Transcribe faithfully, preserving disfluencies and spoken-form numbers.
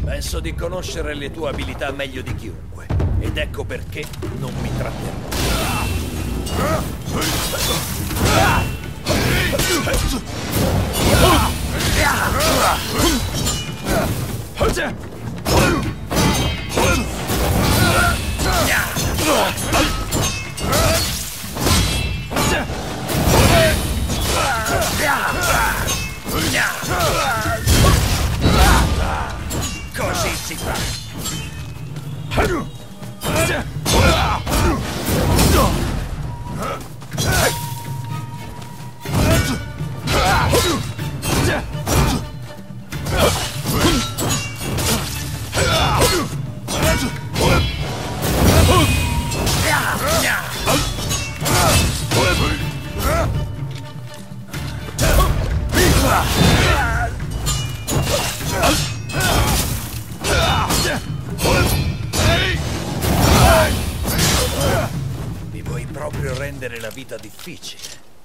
Penso di conoscere le tue abilità meglio di chiunque. Ed ecco perché non mi tratterò. Così si fa. Mi vuoi proprio rendere la vita difficile?